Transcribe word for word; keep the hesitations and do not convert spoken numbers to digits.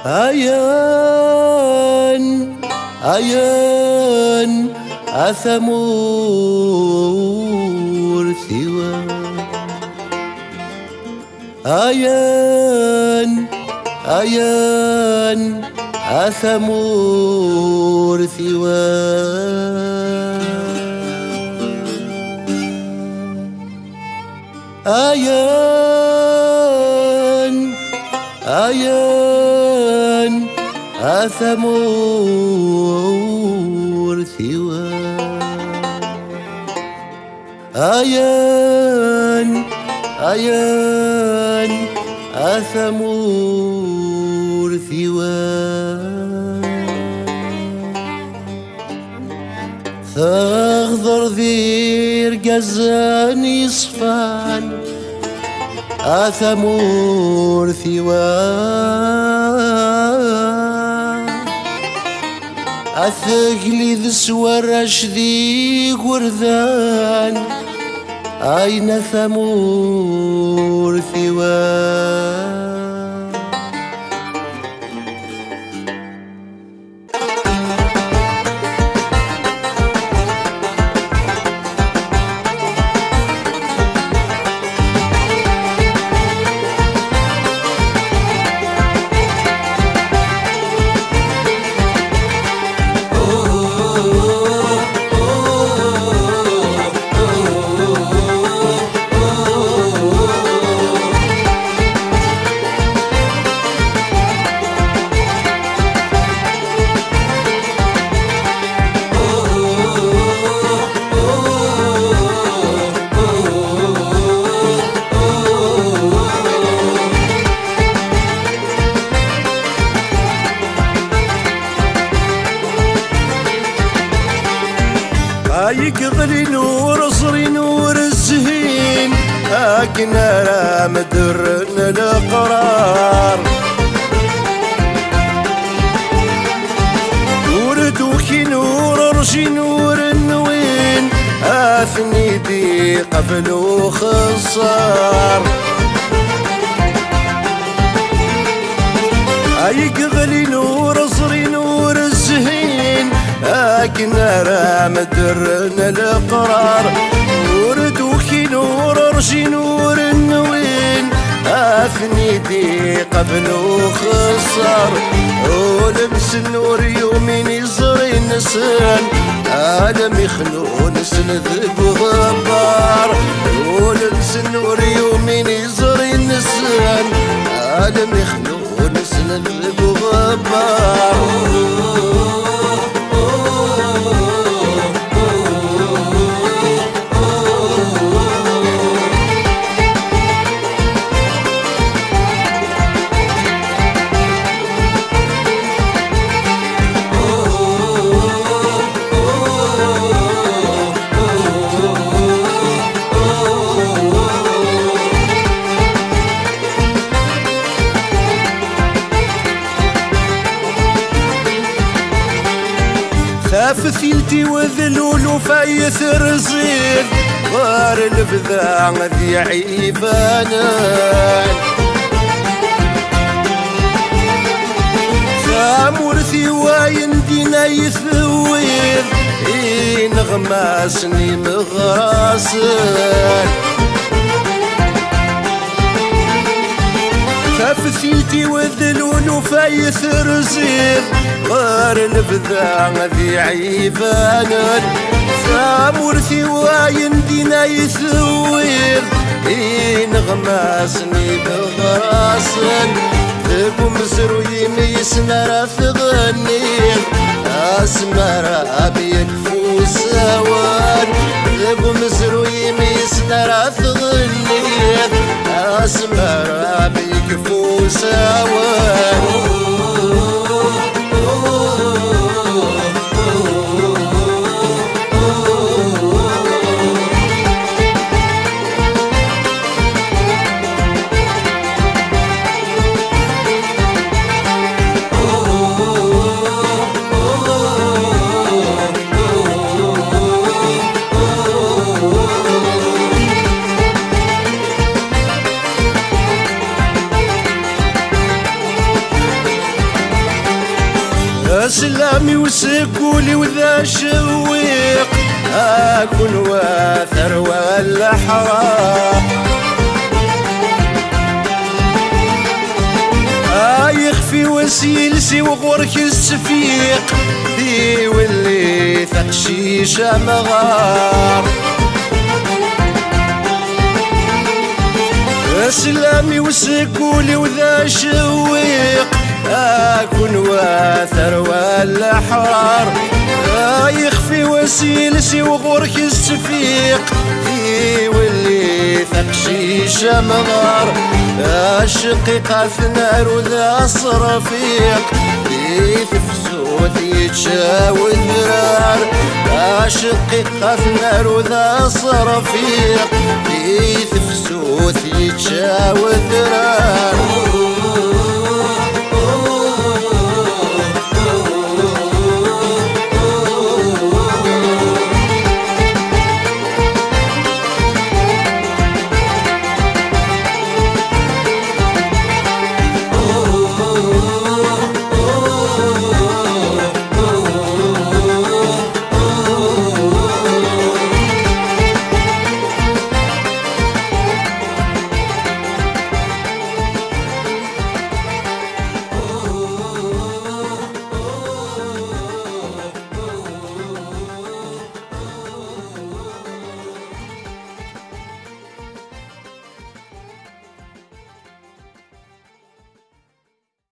عيان عيان أثمور ثوى عيان عيان أثمور ثوى عيان عيان أثمور ثوى عيان عيان أثمور ثوى ثغذر ذير قزان يصفان أثمور ثوى أثقلي ذي سور أشذي قرذان أين ثمور ثوى يقضي نور صري نور الزهين لكن لا مدرن القرار نور دوكي نور رشي نور النوين اثني دي قبل وخصار يقضي نور صري نور الزهين لكن راه مدرن القرار نور دوكي نور رشي نور النوين اثني دي قبل وخسر ولبس النور يومين يزري النسان عالم يخلو نسن ذب غبار ولبس النور يومين يزري النسان عالم يخلو نسن ذب غبار ثيلتي وذلول وفايث رزين غار البذاع ذي عيبانان ثامورثي واين دينا يثوير إن غماسني مغراسن ثيلتي وذلول وفايث رزين غار البذاع ذي عيبانان ثامورثي واين دينا يثوير إن غماسني بغراسن ذبو مزرو يميسنا راث غنير أسمر أبيك فوسوان ذبو مزرو يميسنا راث غنير أسمر أبيك فوسوان سلامي وسكولي وذا شويق أكون واثر ولا حرام يخفي وسيلسي وغورك السفيق ذي واللي ثقشيشة مغار سلامي وسكولي وذا شويق أكون واثر ولا حرار يخفي وسيلسي وغورك السفيق ذي واللي ثقشيشة مغار شقيقة ثنار وذا صرفيق ذي تفسوث يتشاوي ذرار شقيقة ثنار وذا صرفيق ذي تفسوث يتشاوي ذرار